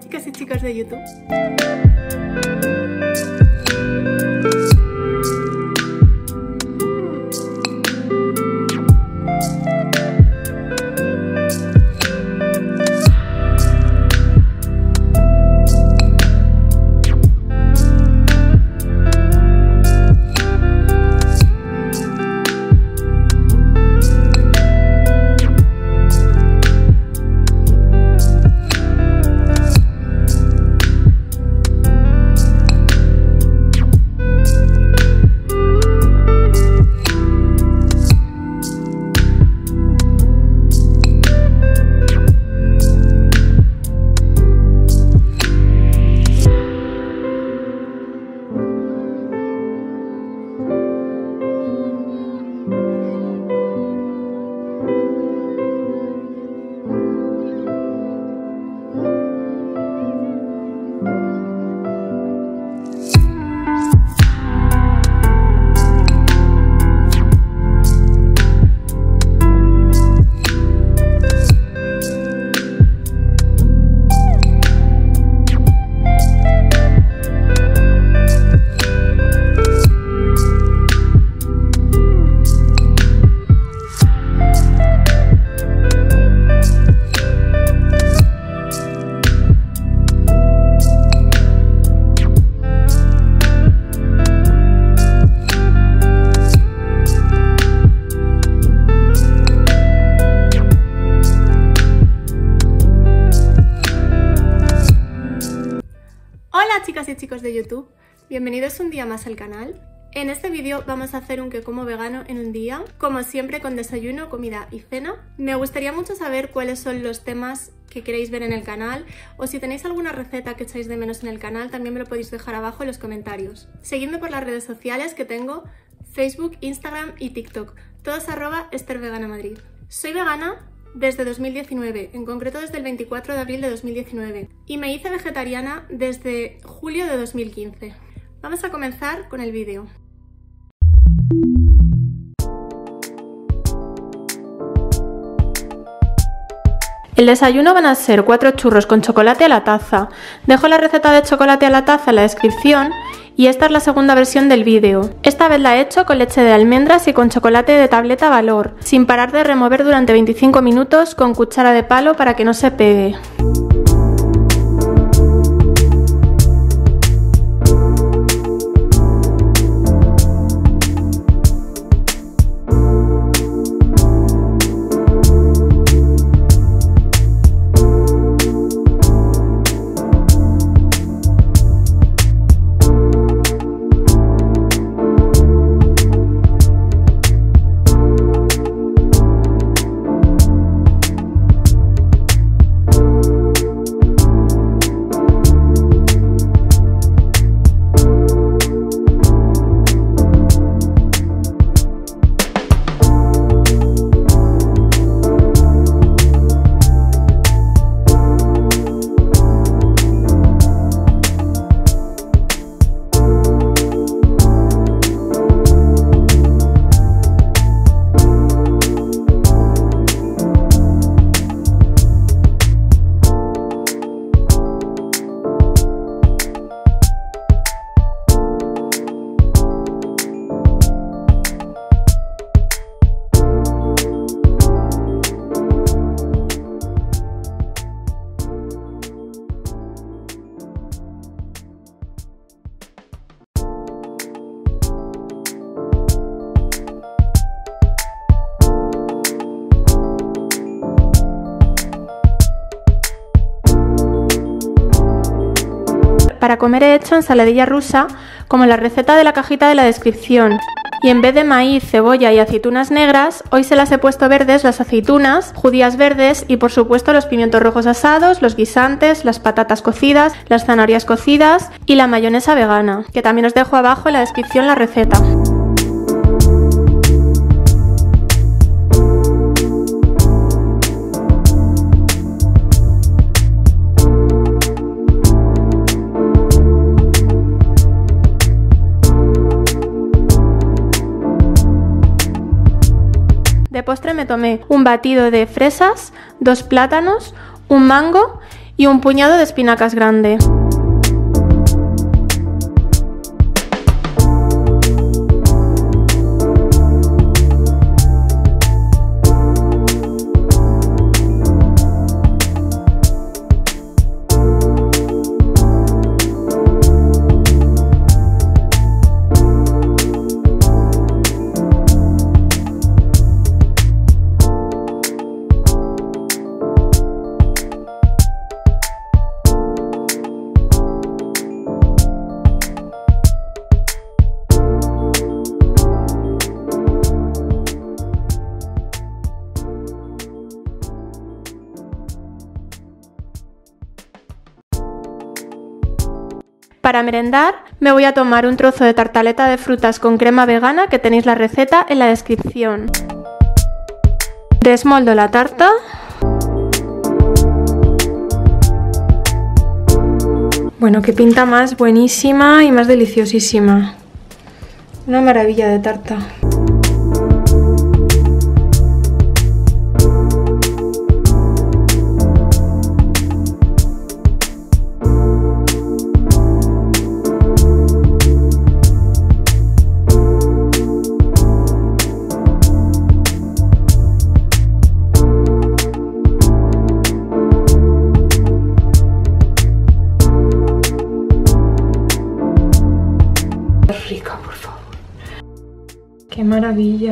chicas y chicos de YouTube. Hola chicas y chicos de YouTube, bienvenidos un día más al canal. En este vídeo vamos a hacer un que como vegano en un día, como siempre con desayuno, comida y cena. Me gustaría mucho saber cuáles son los temas que queréis ver en el canal, o si tenéis alguna receta que echáis de menos en el canal también me lo podéis dejar abajo en los comentarios. Seguidme por las redes sociales que tengo: Facebook, Instagram y TikTok, todos @EstherVeganaMadrid. Soy vegana desde 2019, en concreto desde el 24 de abril de 2019, y me hice vegetariana desde julio de 2015. Vamos a comenzar con el vídeo. El desayuno van a ser 4 churros con chocolate a la taza. Dejo la receta de chocolate a la taza en la descripción y esta es la segunda versión del vídeo. Esta vez la he hecho con leche de almendras y con chocolate de tableta Valor, sin parar de remover durante 25 minutos con cuchara de palo para que no se pegue. Para comer he hecho ensaladilla rusa, como en la receta de la cajita de la descripción. Y en vez de maíz, cebolla y aceitunas negras, hoy se las he puesto verdes las aceitunas, judías verdes y por supuesto los pimientos rojos asados, los guisantes, las patatas cocidas, las zanahorias cocidas y la mayonesa vegana, que también os dejo abajo en la descripción la receta. De postre me tomé un batido de fresas, 2 plátanos, un mango y un puñado de espinacas grande. Para merendar me voy a tomar un trozo de tartaleta de frutas con crema vegana, que tenéis la receta en la descripción. Desmoldo la tarta. Bueno, qué pinta más buenísima y más deliciosísima. Una maravilla de tarta. Rica, por favor. Qué maravilla.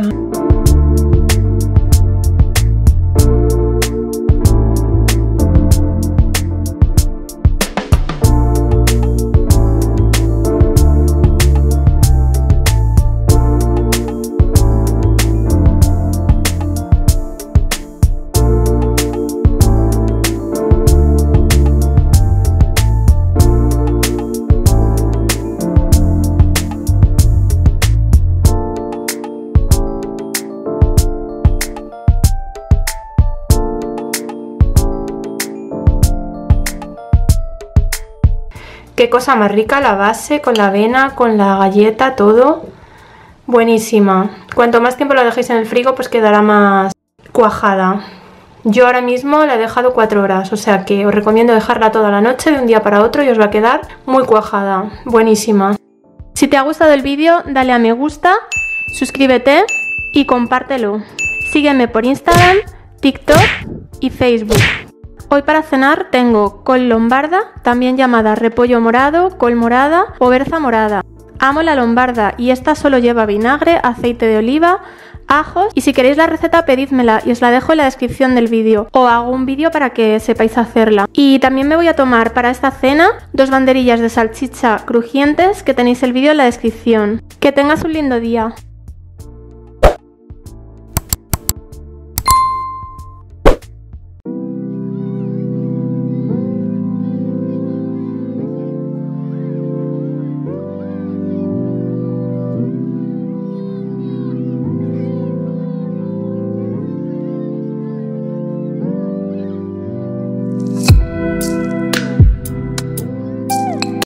Qué cosa más rica la base, con la avena, con la galleta, todo. Buenísima. Cuanto más tiempo la dejéis en el frigo, pues quedará más cuajada. Yo ahora mismo la he dejado 4 horas, o sea que os recomiendo dejarla toda la noche de un día para otro y os va a quedar muy cuajada. Buenísima. Si te ha gustado el vídeo, dale a me gusta, suscríbete y compártelo. Sígueme por Instagram, TikTok y Facebook. Hoy para cenar tengo col lombarda, también llamada repollo morado, col morada o berza morada. Amo la lombarda y esta solo lleva vinagre, aceite de oliva, ajos, y si queréis la receta pedídmela y os la dejo en la descripción del vídeo, o hago un vídeo para que sepáis hacerla. Y también me voy a tomar para esta cena 2 banderillas de salchicha crujientes, que tenéis el vídeo en la descripción. Que tengas un lindo día.